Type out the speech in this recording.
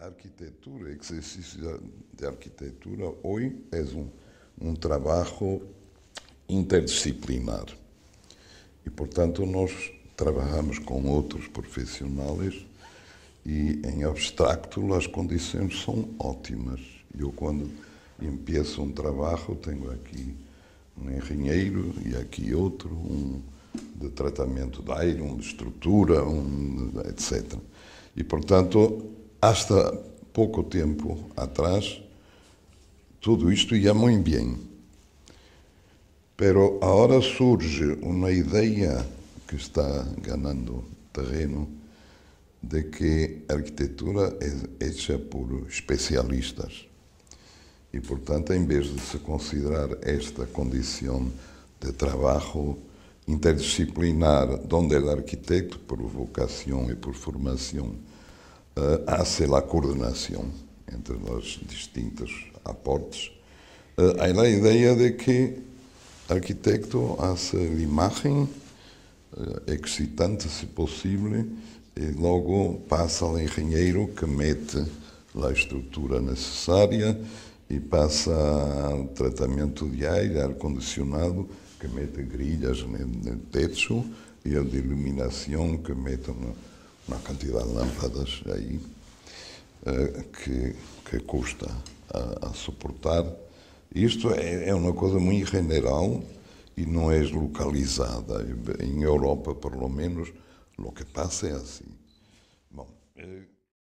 arquitectura, exercício de arquitectura, hoje é um trabalho interdisciplinar. E, portanto, nós trabalhamos com outros profissionais e, em abstracto, as condições são ótimas. Eu, quando empiezo um trabalho, tenho aqui um engenheiro e aqui outro, um de tratamento de aire, um de estrutura, etc. E, portanto, hasta pouco tempo atrás, tudo isto ia muito bem. Pero agora surge uma ideia que está ganhando terreno de que a arquitetura é hecha por especialistas. E, portanto, em vez de se considerar esta condição de trabalho interdisciplinar, onde o arquiteto, por vocação e por formação, hace a coordenação entre os distintos aportes, há a ideia de que o arquitecto hace a imagem excitante, se possível, e logo passa ao engenheiro que mete a estrutura necessária e passa ao tratamento de ar-condicionado, que mete grilhas no teto, e a de iluminação, que mete uma quantidade de lâmpadas aí que custa a suportar. Isto é uma coisa muito general e não é localizada. Em Europa, pelo menos, o que passa é assim. Bom,